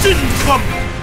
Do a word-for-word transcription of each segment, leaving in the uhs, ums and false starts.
추진검.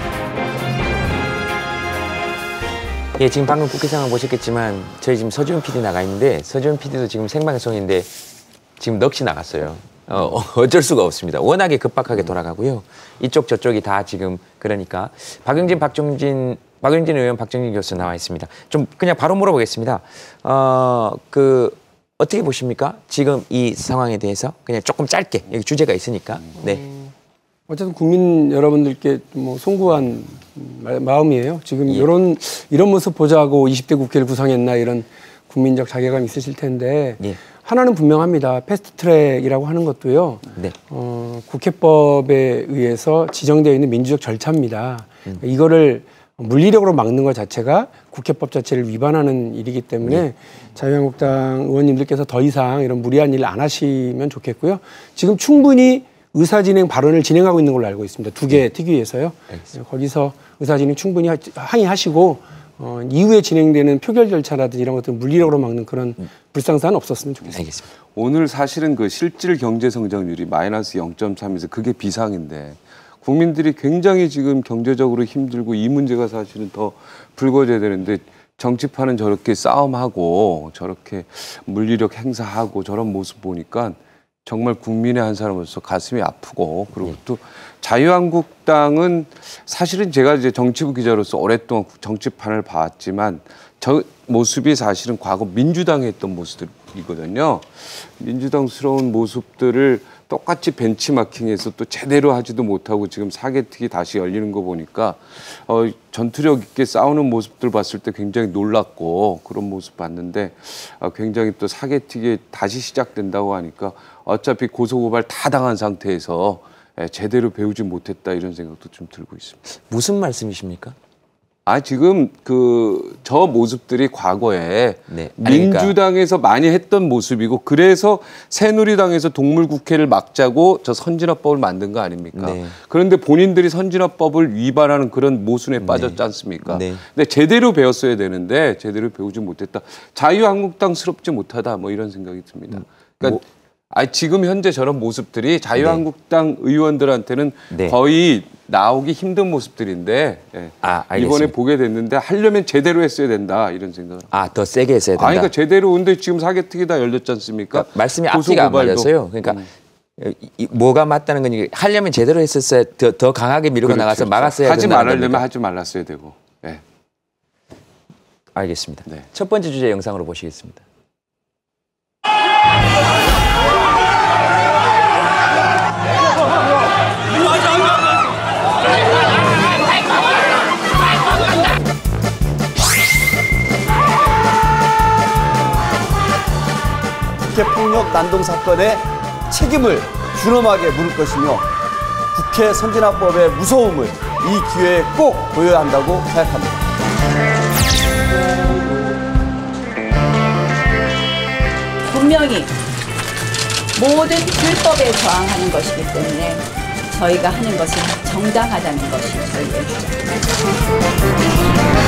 예, 지금 방금 국회 상황 보셨겠지만 저희 지금 서지훈 피디 나가 있는데 서지훈 피디도 지금 생방송인데 지금 넋이 나갔어요. 어, 어쩔 수가 없습니다. 워낙에 급박하게 돌아가고요. 이쪽 저쪽이 다 지금 그러니까 박용진, 박종진, 박용진 의원, 박정진 교수 나와 있습니다. 좀 그냥 바로 물어보겠습니다. 어, 그 어떻게 보십니까? 지금 이 상황에 대해서 그냥 조금 짧게 여기 주제가 있으니까. 네. 어쨌든 국민 여러분들께 뭐 송구한 마음이에요. 지금 예. 이런 이런 모습 보자고 이십 대 국회를 구성했나 이런 국민적 자괴감 있으실 텐데 예. 하나는 분명합니다. 패스트트랙이라고 하는 것도요. 네. 어, 국회법에 의해서 지정되어 있는 민주적 절차입니다. 음. 이거를 물리력으로 막는 것 자체가 국회법 자체를 위반하는 일이기 때문에 예. 자유한국당 의원님들께서 더 이상 이런 무리한 일을 안 하시면 좋겠고요. 지금 충분히 의사진행 발언을 진행하고 있는 걸로 알고 있습니다. 두 개 특위에서요. 알겠습니다. 거기서 의사진행 충분히 항의하시고 어, 이후에 진행되는 표결 절차라든지 이런 것들 물리력으로 막는 그런 음. 불상사는 없었으면 좋겠습니다. 알겠습니다. 오늘 사실은 그 실질 경제 성장률이 마이너스 영 점 삼에서 그게 비상인데 국민들이 굉장히 지금 경제적으로 힘들고 이 문제가 사실은 더 불거져야 되는데 정치판은 저렇게 싸움하고 저렇게 물리력 행사하고 저런 모습 보니까 정말 국민의 한 사람으로서 가슴이 아프고 그리고 또 자유한국당은 사실은 제가 이제 정치부 기자로서 오랫동안 정치판을 봤지만 저 모습이 사실은 과거 민주당에 했던 모습들이거든요. 민주당스러운 모습들을 똑같이 벤치마킹해서 또 제대로 하지도 못하고 지금 사개특위 다시 열리는 거 보니까 어, 전투력 있게 싸우는 모습들 봤을 때 굉장히 놀랐고 그런 모습 봤는데 어, 굉장히 또 사개특위 다시 시작된다고 하니까 어차피 고소고발 다 당한 상태에서 에, 제대로 배우지 못했다 이런 생각도 좀 들고 있습니다. 무슨 말씀이십니까? 아 지금 그 저 모습들이 과거에 네. 그러니까. 민주당에서 많이 했던 모습이고 그래서 새누리당에서 동물국회를 막자고 저 선진화법을 만든 거 아닙니까? 네. 그런데 본인들이 선진화법을 위반하는 그런 모순에 빠졌지 않습니까? 네. 근데 제대로 배웠어야 되는데 제대로 배우지 못했다. 자유한국당스럽지 못하다 뭐 이런 생각이 듭니다. 그러니까 뭐. 아 지금 현재 저런 모습들이 자유한국당 네. 의원들한테는 네. 거의 나오기 힘든 모습들인데 예. 아, 이번에 보게 됐는데 하려면 제대로 했어야 된다 이런 생각을. 아, 더 세게 했어야 된다. 아니, 그러니까 제대로 근데 지금 사개특위 다 열렸지 않습니까? 그러니까 말씀이 앞뒤가 안 맞았어요. 그러니까 음. 이, 뭐가 맞다는 건 하려면 제대로 했었어야 더, 더 강하게 밀고 그렇죠, 나가서 그렇죠. 막았어야 하지 말으려면 하지 말았어야 되고. 예. 알겠습니다. 네. 첫 번째 주제 영상으로 보시겠습니다. 국회폭력 난동 사건의 책임을 준엄하게 물을 것이며 국회 선진화법의 무서움을 이 기회에 꼭 보여야 한다고 생각합니다. 분명히 모든 불법에 저항하는 것이기 때문에 저희가 하는 것은 정당하다는 것이 저희의 주장입니다.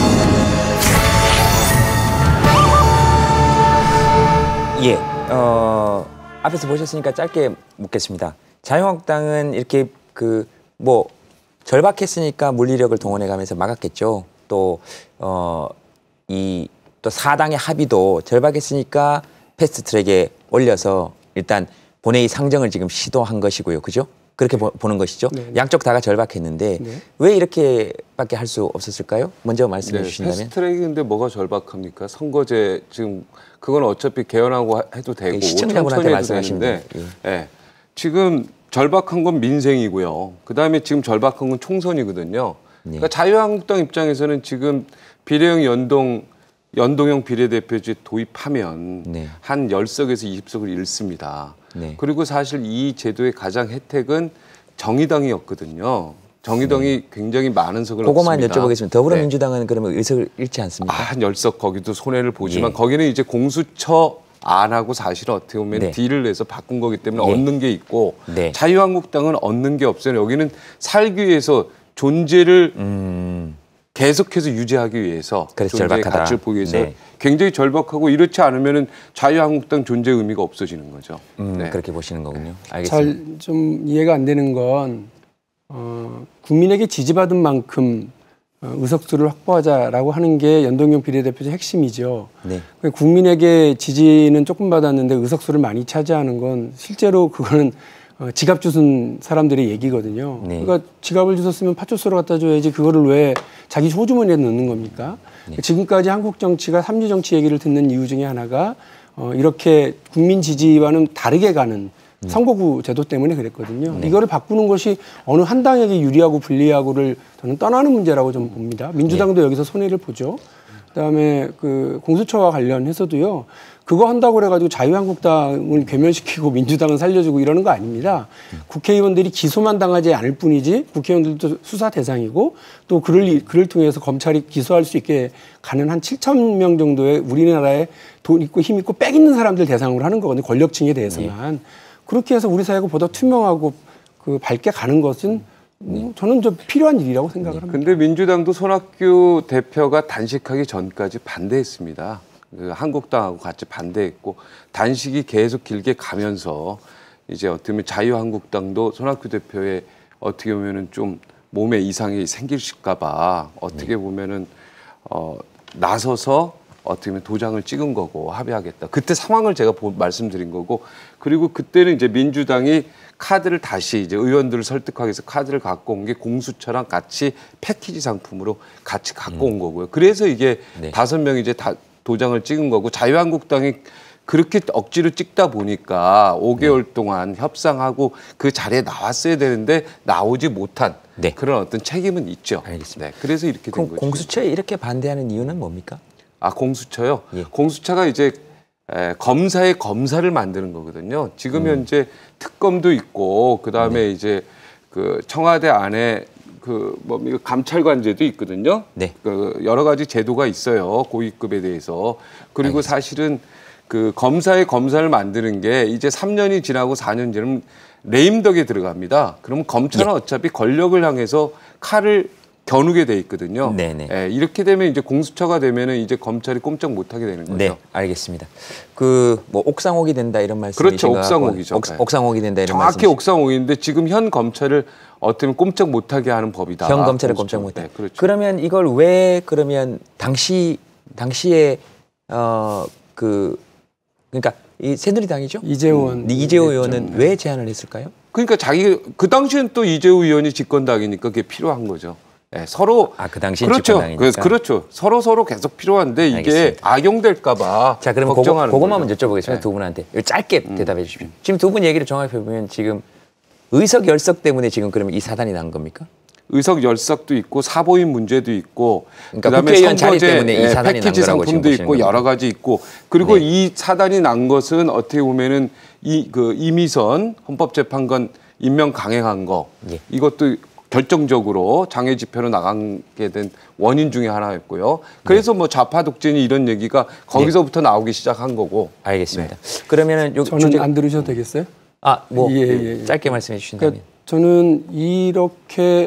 예, 어, 앞에서 보셨으니까 짧게 묻겠습니다. 자유한국당은 이렇게 그 뭐 절박했으니까 물리력을 동원해가면서 막았겠죠. 또 어, 이 또 사당의 합의도 절박했으니까 패스트트랙에 올려서 일단 본회의 상정을 지금 시도한 것이고요, 그죠? 그렇게 보, 보는 것이죠. 네. 양쪽 다가 절박했는데 네. 왜 이렇게밖에 할 수 없었을까요? 먼저 말씀해 네, 주신다면. 패스트트랙이 근데 뭐가 절박합니까? 선거제 지금 그건 어차피 개헌하고 해도 되고 시청자분한테 말씀하시면 예. 예. 지금 절박한 건 민생이고요. 그다음에 지금 절박한 건 총선이거든요. 네. 그러니까 자유한국당 입장에서는 지금 비례형 연동 연동형 비례대표제 도입하면 네. 한 십 석에서 이십 석을 잃습니다. 네. 그리고 사실 이 제도의 가장 혜택은 정의당이었거든요. 정의당이 네. 굉장히 많은 석을 그거만 얻습니다. 여쭤보겠습니다. 더불어민주당은 네. 그러면 의석을 잃지 않습니까? 아, 한 십 석 거기도 손해를 보지만 예. 거기는 이제 공수처 안하고 사실은 어떻게 보면 네. 딜을 내서 바꾼 거기 때문에 네. 얻는 게 있고 네. 자유한국당은 얻는 게 없어요. 여기는 살기 위해서 존재를 음... 계속해서 유지하기 위해서 존재의 절박하다. 가치를 보기 위해서 네. 굉장히 절박하고 이렇지 않으면은 자유한국당 존재 의미가 없어지는 거죠. 음, 네. 그렇게 보시는 거군요. 알겠습니다. 잘 좀 이해가 안 되는 건 어, 국민에게 지지받은 만큼 어, 의석수를 확보하자라고 하는 게 연동형 비례대표제 핵심이죠. 네. 국민에게 지지는 조금 받았는데 의석수를 많이 차지하는 건 실제로 그거는 어, 지갑 주순 사람들의 얘기거든요. 네. 그러니까 지갑을 주웠으면 파출소로 갖다 줘야지 그거를 왜 자기 호주머니에 넣는 겁니까? 네. 지금까지 한국 정치가 삼류 정치 얘기를 듣는 이유 중에 하나가 어, 이렇게 국민 지지와는 다르게 가는 네. 선거구 제도 때문에 그랬거든요. 네. 이거를 바꾸는 것이 어느 한 당에게 유리하고 불리하고를 저는 떠나는 문제라고 좀 봅니다. 민주당도 네. 여기서 손해를 보죠. 그다음에 그 공수처와 관련해서도요. 그거 한다고 그래가지고 자유한국당을 괴멸시키고 민주당은 살려주고 이러는 거 아닙니다. 국회의원들이 기소만 당하지 않을 뿐이지 국회의원들도 수사 대상이고 또 그를, 그를 통해서 검찰이 기소할 수 있게 가는 한 칠천 명 정도의 우리나라에 돈 있고 힘 있고 빽 있는 사람들 대상으로 하는 거거든요. 권력층에 대해서만. 네. 그렇게 해서 우리 사회가 보다 투명하고 그 밝게 가는 것은 네. 저는 좀 필요한 일이라고 생각을 합니다. 근데 민주당도 손학규 대표가 단식하기 전까지 반대했습니다. 그 한국당하고 같이 반대했고 단식이 계속 길게 가면서 이제 어떻게 보면 자유한국당도 손학규 대표의 어떻게 보면은 좀 몸에 이상이 생길까봐 어떻게 보면은 어, 나서서 어떻게 보면 도장을 찍은 거고 합의하겠다. 그때 상황을 제가 보, 말씀드린 거고 그리고 그때는 이제 민주당이 카드를 다시 이제 의원들을 설득하기 위해서 카드를 갖고 온 게 공수처랑 같이 패키지 상품으로 같이 갖고 온 거고요. 그래서 이게 네. 다섯 명이 이제 다 도장을 찍은 거고 자유한국당이 그렇게 억지로 찍다 보니까 오 개월 네. 동안 협상하고 그 자리에 나왔어야 되는데 나오지 못한 네. 그런 어떤 책임은 있죠. 알겠습니다. 네, 그래서 이렇게 된 거죠. 공수처에 이렇게 반대하는 이유는 뭡니까? 아, 공수처요? 예. 공수처가 이제 에, 검사의 검사를 만드는 거거든요. 지금 현재 음. 특검도 있고 그다음에 네. 이제 그 청와대 안에 그 뭐 감찰관제도 있거든요. 네. 그 여러 가지 제도가 있어요. 고위급에 대해서. 그리고 알겠습니다. 사실은 그 검사의 검사를 만드는 게 이제 삼 년이 지나고 사 년 지나면 레임덕에 들어갑니다. 그러면 검찰은 예. 어차피 권력을 향해서 칼을 겨누게 돼 있거든요. 네네. 예, 이렇게 되면 이제 공수처가 되면은 이제 검찰이 꼼짝 못하게 되는 거죠. 네, 알겠습니다. 그 뭐 옥상옥이 된다 이런 말씀이신가요? 그렇죠, 옥상옥이죠. 옥, 네. 옥상옥이 된다 이런 정확히 말씀이신... 옥상옥인데 지금 현 검찰을 어떻게 보면 꼼짝 못하게 하는 법이다. 현 검찰을 꼼짝 못해. 네, 그렇죠. 그러면 이걸 왜 그러면 당시 당시에 어 그 그러니까 이 새누리당이죠? 이재원 음, 이재호 의원은 네. 왜 제안을 했을까요? 그러니까 자기 그 당시엔 또 이재호 의원이 집권당이니까 그게 필요한 거죠. 네, 서로 아, 그 당시엔 그렇죠. 집권당이니까. 그, 그렇죠. 서로 서로 계속 필요한데 이게 알겠습니다. 악용될까봐 자, 그러면 걱정하는 그거, 그것만 먼저 여쭤보겠습니다. 네. 두 분한테 짧게 음. 대답해 주십시오. 지금 두 분 얘기를 종합해 보면 지금 의석 열석 때문에 지금 그러면 이 사단이 난 겁니까? 의석 열석도 있고 사보임 문제도 있고 그러니까 그다음에 국회의원 자리 때문에 이 사단이 패키지 난 거라고 상품도 있고 겁니다. 여러 가지 있고 그리고 네. 이 사단이 난 것은 어떻게 보면은 이 그 이미선 헌법재판관 임명 강행한 거 예. 이것도 결정적으로 장애 집회로 나가게 된 원인 중에 하나였고요. 그래서 네. 뭐 좌파 독재니 이런 얘기가 거기서부터 네. 나오기 시작한 거고. 알겠습니다. 네. 그러면은 요 저는 주제... 안 들으셔도 되겠어요? 아, 뭐 예, 예, 예. 짧게 말씀해 주신다면. 그러니까 저는 이렇게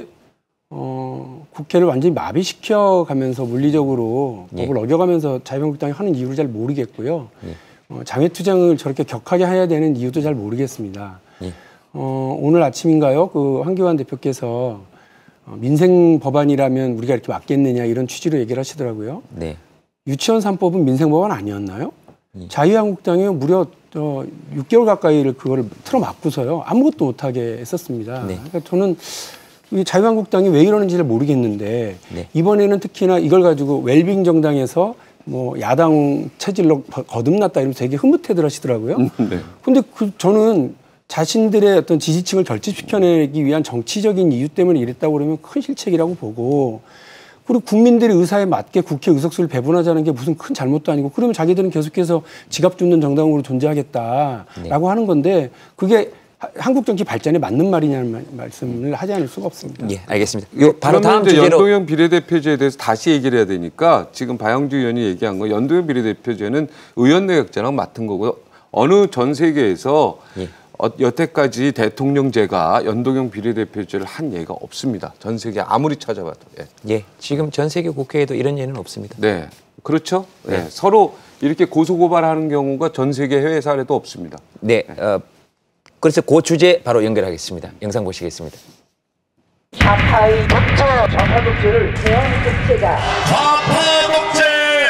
어, 국회를 완전히 마비시켜 가면서 물리적으로 예. 법을 어겨가면서 자유한국당이 하는 이유를 잘 모르겠고요. 예. 어, 장외투쟁을 저렇게 격하게 해야 되는 이유도 잘 모르겠습니다. 예. 어, 오늘 아침인가요? 그 황교안 대표께서 어, 민생 법안이라면 우리가 이렇게 맞겠느냐 이런 취지로 얘기를 하시더라고요. 네. 유치원 삼 법은 민생 법안 아니었나요? 예. 자유한국당이 무려 어, 육 개월 가까이를 그거를 틀어막고서요. 아무것도 못하게 했었습니다. 네. 그러니까 저는 이 자유한국당이 왜 이러는지를 모르겠는데 네. 이번에는 특히나 이걸 가지고 웰빙 정당에서 뭐 야당 체질로 거듭났다 이러면서 되게 흐뭇해들 하시더라고요. 네. 근데 그 저는 자신들의 어떤 지지층을 결집시켜내기 위한 정치적인 이유 때문에 이랬다고 그러면 큰 실책이라고 보고 그리고 국민들의 의사에 맞게 국회 의석수를 배분하자는 게 무슨 큰 잘못도 아니고 그러면 자기들은 계속해서 지갑 줍는 정당으로 존재하겠다라고 네. 하는 건데 그게 한국 정치 발전에 맞는 말이냐는 말씀을 하지 않을 수가 없습니다. 예, 알겠습니다. 요 바로 다음 이제 주제로 연동형 비례대표제에 대해서 다시 얘기를 해야 되니까 지금 박영주 의원이 얘기한 거 연동형 비례대표제는 의원 내각제랑 맡은 거고요. 어느 전 세계에서 예. 어, 여태까지 대통령제가 연동형 비례대표제를 한 예가 없습니다. 전 세계 아무리 찾아봐도. 예, 예 지금 전 세계 국회에도 이런 예는 없습니다. 네, 그렇죠. 네. 네. 서로 이렇게 고소고발하는 경우가 전 세계 해외 사례도 없습니다. 네. 네. 어, 그래서 그 주제 바로 연결하겠습니다. 영상 보시겠습니다. 좌파의 독재, 좌파 독재를 대형 독재다. 좌파 독재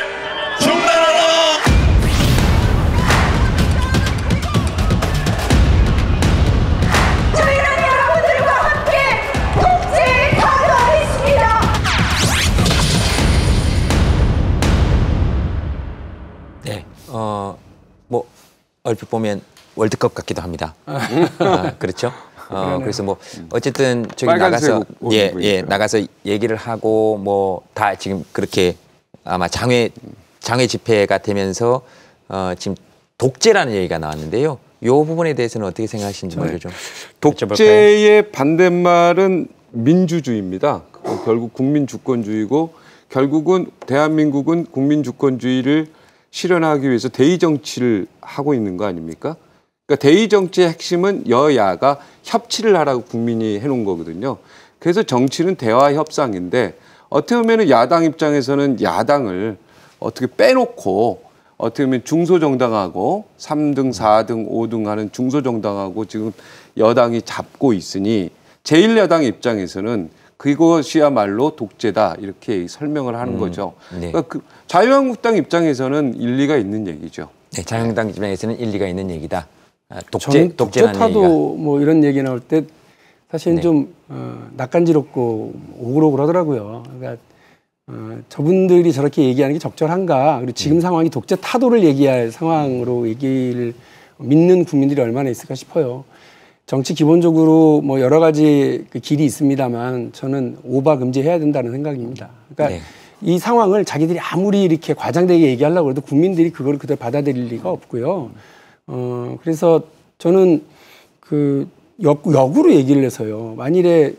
중단하라! 저희는 여러분들과 함께 독재에 가져가겠습니다. 네, 어, 뭐 얼핏 보면 월드컵 같기도 합니다. 아, 그렇죠? 어, 그래서 뭐 어쨌든 저기 나가서 예, 예, 나가서 얘기를 하고 뭐 다 지금 그렇게 아마 장외 장외 집회가 되면서 어, 지금 독재라는 얘기가 나왔는데요. 이 부분에 대해서는 어떻게 생각하시는지 먼저 좀 여쭤볼까요? 독재의 반대말은 민주주의입니다. 결국 국민주권주의고 결국은 대한민국은 국민주권주의를 실현하기 위해서 대의 정치를 하고 있는 거 아닙니까? 그러니까 대의 정치의 핵심은 여야가 협치를 하라고 국민이 해놓은 거거든요. 그래서 정치는 대화 협상인데 어떻게 보면 야당 입장에서는 야당을 어떻게 빼놓고 어떻게 보면 중소정당하고 삼 등, 사 등, 오 등 하는 중소정당하고 지금 여당이 잡고 있으니 제일 야당 입장에서는 그것이야말로 독재다 이렇게 설명을 하는 음, 거죠. 네. 그러니까 그 자유한국당 입장에서는 일리가 있는 얘기죠. 네, 자유한국당 입장에서는 일리가 있는 얘기다. 아, 독재, 저는 독재 독재라는 타도 얘기가. 뭐 이런 얘기 나올 때 사실은 네. 좀 어, 낯간지럽고 오글오글하더라고요. 그러니까 어, 저분들이 저렇게 얘기하는 게 적절한가? 그리고 지금 음. 상황이 독재 타도를 얘기할 상황으로 얘기를 믿는 국민들이 얼마나 있을까 싶어요. 정치 기본적으로 뭐 여러 가지 그 길이 있습니다만 저는 오바 금지해야 된다는 생각입니다. 그러니까 네. 이 상황을 자기들이 아무리 이렇게 과장되게 얘기하려고 해도 국민들이 그걸 그대로 받아들일 리가 없고요. 어, 그래서 저는 그 역, 역으로 얘기를 해서요. 만일에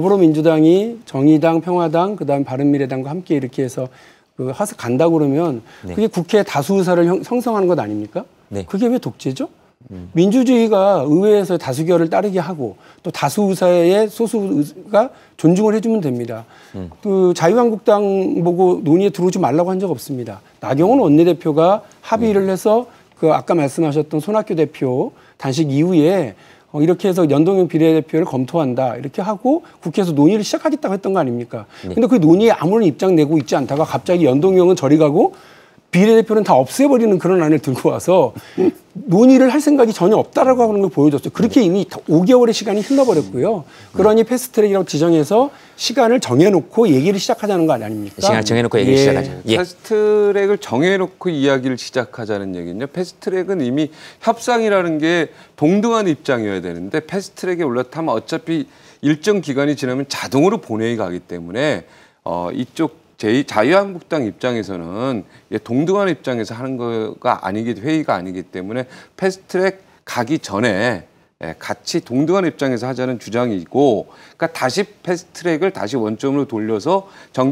더불어민주당이 정의당, 평화당, 그다음 바른미래당과 함께 이렇게 해서 그 하서 간다고 그러면 네. 그게 국회 다수 의사를 형, 형성하는 것 아닙니까? 네. 그게 왜 독재죠? 음. 민주주의가 의회에서 다수결을 따르게 하고 또 다수 의사의 소수 의사가 존중을 해주면 됩니다. 음. 그 자유한국당 보고 논의에 들어오지 말라고 한 적 없습니다. 나경원 원내대표가 합의를 해서 그 아까 말씀하셨던 손학규 대표 단식 이후에 어, 이렇게 해서 연동형 비례대표를 검토한다 이렇게 하고 국회에서 논의를 시작하겠다고 했던 거 아닙니까? 네. 근데 그 논의에 아무런 입장 내고 있지 않다가 갑자기 연동형은 저리 가고 비례대표는 다 없애버리는 그런 안을 들고 와서 논의를 할 생각이 전혀 없다라고 하는 걸 보여줬어요. 그렇게 이미 오 개월의 시간이 흘러버렸고요. 그러니 패스트트랙이라고 지정해서 시간을 정해놓고 얘기를 시작하자는 거 아닙니까? 시간 정해놓고 얘기를 예. 시작하자. 예. 패스트트랙을 정해놓고 이야기를 시작하자는 얘기는요. 패스트트랙은 이미 협상이라는 게 동등한 입장이어야 되는데 패스트트랙에 올라타면 어차피 일정 기간이 지나면 자동으로 본회의 가기 때문에 어, 이쪽 제 자유한국당 입장에서는 동등한 입장에서 하는 거가 아니기 회의가 아니기 때문에 패스트트랙 가기 전에 같이 동등한 입장에서 하자는 주장이고, 그러니까 다시 패스트트랙을 다시 원점으로 돌려서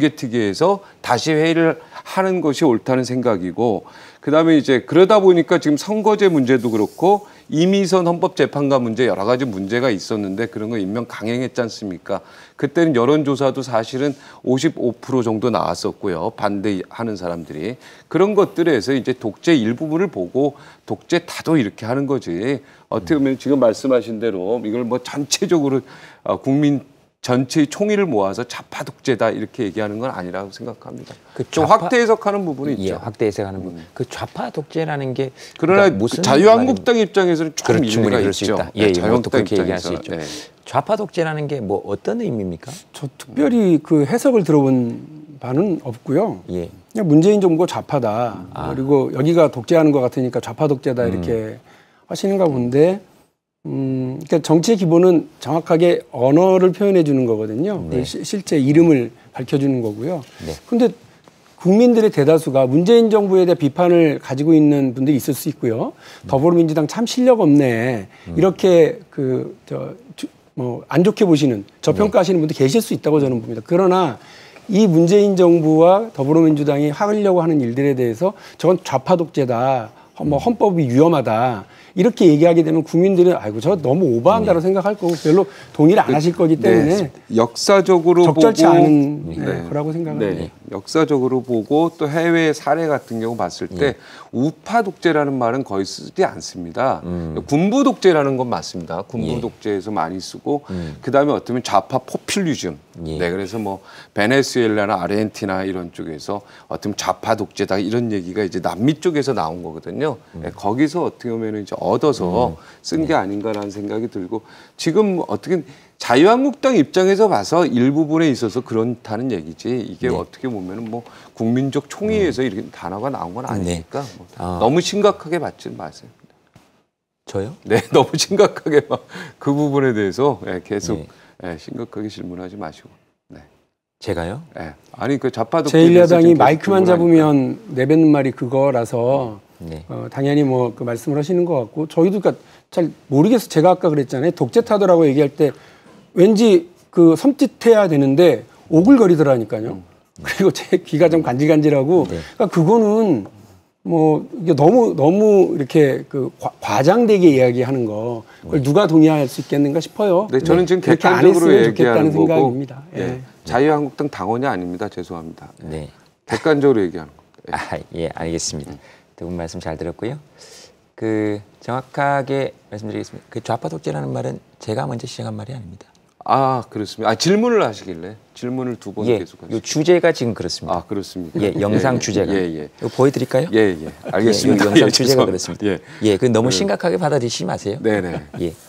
정개특위에서 다시 회의를 하는 것이 옳다는 생각이고, 그다음에 이제 그러다 보니까 지금 선거제 문제도 그렇고 이미선 헌법재판관 문제 여러 가지 문제가 있었는데 그런 거 임명 강행했지 않습니까? 그때는 여론조사도 사실은 오십오 퍼센트 정도 나왔었고요. 반대하는 사람들이. 그런 것들에서 이제 독재 일부분을 보고 독재 타도 이렇게 하는 거지. 어떻게 보면 지금 말씀하신 대로 이걸 뭐 전체적으로 국민 전체의 총의를 모아서 좌파 독재다 이렇게 얘기하는 건 아니라고 생각합니다. 그 좀 좌파, 확대 해석하는 부분이 예, 있죠. 확대 해석하는 부분. 그 좌파 독재라는 게 그러나 그러니까 무슨 자유한국당 입장에서는 조금 그렇죠, 충분히 일리가 그럴 수 있죠. 있다. 예, 예, 자유한국당 그렇게 얘기할 수 있죠. 네. 좌파 독재라는 게 뭐 어떤 의미입니까? 저 특별히 그 해석을 들어본 바는 없고요. 예. 그냥 문재인 정부가 좌파다. 아. 그리고 여기가 독재하는 것 같으니까 좌파 독재다 이렇게 음. 하시는가 본데, 음, 그러니까 정치의 기본은 정확하게 언어를 표현해 주는 거거든요. 네. 시, 실제 이름을 밝혀주는 거고요. 네. 그런데 국민들의 대다수가 문재인 정부에 대한 비판을 가지고 있는 분들이 있을 수 있고요. 더불어민주당 참 실력 없네. 음. 이렇게 그, 저, 뭐, 안 좋게 보시는, 저평가하시는 분들 계실 수 있다고 저는 봅니다. 그러나 이 문재인 정부와 더불어민주당이 하려고 하는 일들에 대해서 저건 좌파 독재다. 뭐 헌법이 위험하다. 이렇게 얘기하게 되면 국민들은 아이고 저 너무 오버한다고 네. 생각할 거고 별로 동의를 안 하실 거기 때문에 네. 역사적으로 적절치 보고 않은 네. 네. 거라고 생각합니다. 네. 역사적으로 보고 또 해외 사례 같은 경우 봤을 때 네. 우파 독재라는 말은 거의 쓰지 않습니다. 음. 군부 독재라는 건 맞습니다. 군부 예. 독재에서 많이 쓰고 음. 그다음에 어쩌면 좌파 포퓰리즘. 예. 네, 그래서 뭐 베네수엘라나 아르헨티나 이런 쪽에서 어떤 좌파 독재다 이런 얘기가 이제 남미 쪽에서 나온 거거든요. 음. 네, 거기서 어떻게 보면 이제 얻어서 음. 쓴 게 네. 아닌가라는 생각이 들고 지금 어떻게 자유한국당 입장에서 봐서 일부분에 있어서 그렇다는 얘기지 이게 네. 어떻게 보면은 뭐 국민적 총의에서 음. 이렇게 단어가 나온 건 아니니까 네. 뭐 아. 너무 심각하게 받지 마세요. 저요? 네, 너무 심각하게 막 그 부분에 대해서 계속 네. 네, 심각하게 질문하지 마시고. 네. 제가요? 네. 아니 그 좌파 독재 제일 야당이 마이크만 잡으면 내뱉는 말이 그거라서 네. 어, 당연히 뭐 그 말씀을 하시는 것 같고 저희도 그러니까 잘 모르겠어. 제가 아까 그랬잖아요. 독재 타도라고 얘기할 때 왠지 그 섬찟해야 되는데 오글거리더라니까요. 음. 그리고 제 귀가 좀 간질간질하고 네. 그러니까 그거는 뭐 이게 너무 너무 이렇게 그 과, 과장되게 이야기하는 거 그걸 누가 동의할 수 있겠는가 싶어요. 네, 저는 지금 그렇게 안 객관적으로 했으면 얘기하는 좋겠다는 거고 생각입니다. 예. 예. 자유한국당 당원이 아닙니다. 죄송합니다. 네. 객관적으로 얘기하는 거. 예, 아, 예 알겠습니다. 두 분 말씀 잘 들었고요. 그 정확하게 말씀드리겠습니다. 그 좌파 독재라는 말은 제가 먼저 시작한 말이 아닙니다. 아 그렇습니다. 아 질문을 하시길래 질문을 두 번 예, 계속 하시죠. 요 주제가 지금 그렇습니다. 아 그렇습니다. 예, 영상 예, 예, 주제가. 예, 예. 이거 보여드릴까요? 예, 예. 알겠습니다. 예, 영상 예, 주제가 그렇습니다. 예, 예, 그 너무 심각하게 받아들이지 마세요. 네네. 예.